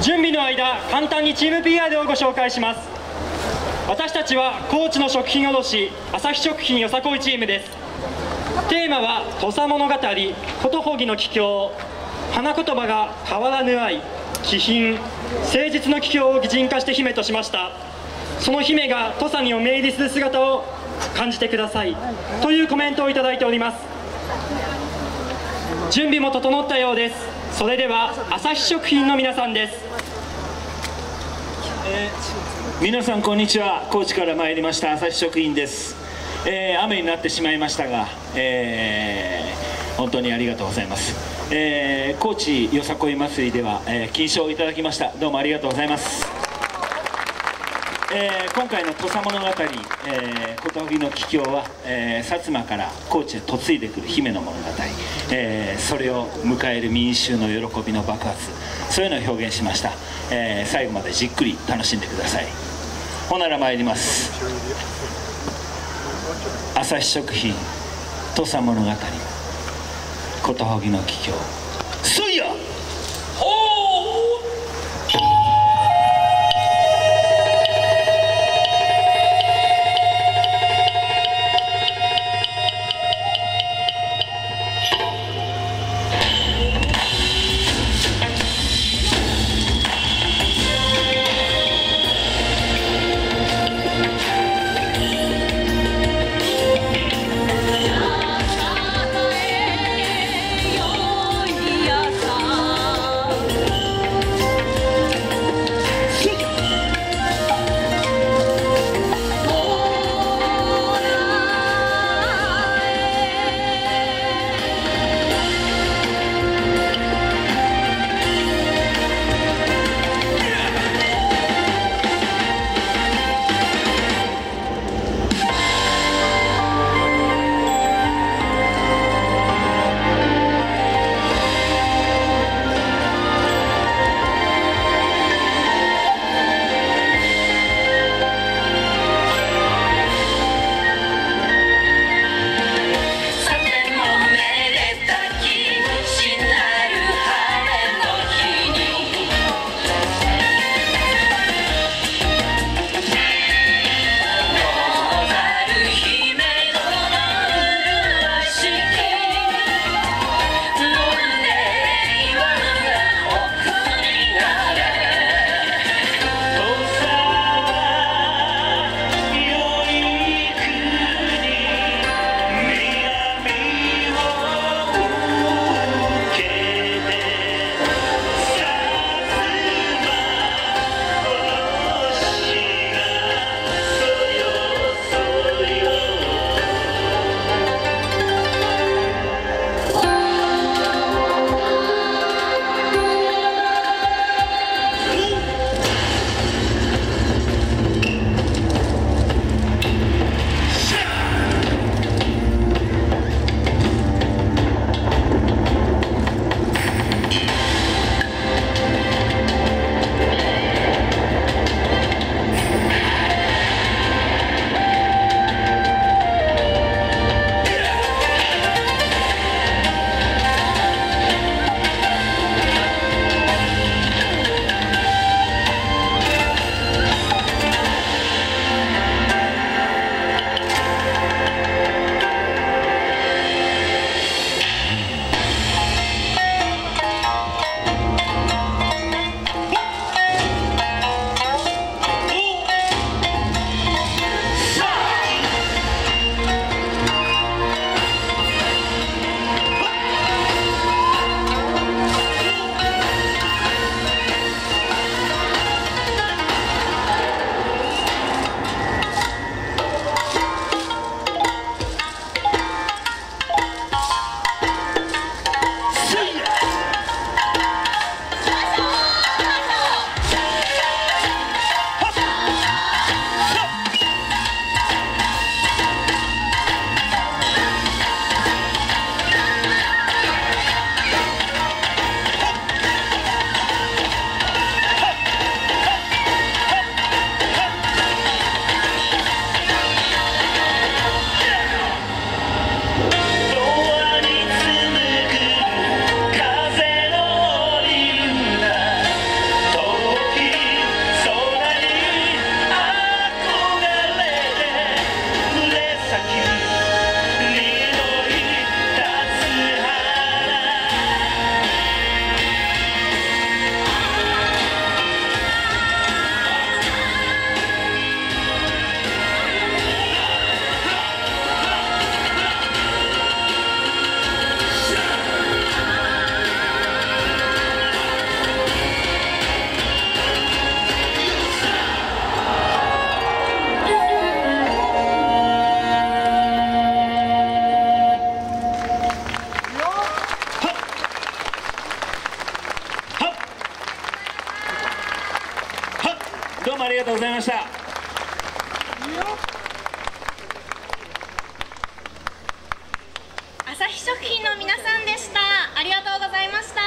準備の間、簡単にチーム PR をご紹介します。私たちは高知の食品卸朝日食品よさこいチームです。テーマは土佐物語、ことほぎの帰郷、花言葉が変わらぬ愛、気品、誠実の帰郷を擬人化して姫としました。その姫が土佐にお目入りする姿を感じてくださいというコメントをいただいております。準備も整ったようです。それでは朝日食品の皆さんです。 皆さんこんにちは。高知から参りました朝日食品です。雨になってしまいましたが、本当にありがとうございます。高知よさこい祭りでは、金賞をいただきました。どうもありがとうございます。今回の土佐物語、ことほぎの帰郷は、薩摩から高知へ嫁いでくる姫の物語、それを迎える民衆の喜びの爆発、そういうのを表現しました。最後までじっくり楽しんでください。ほなら参ります。朝日食品土佐物語、ことほぎの帰郷、そいやどうもありがとうございました。 朝日食品の皆さんでした。ありがとうございました。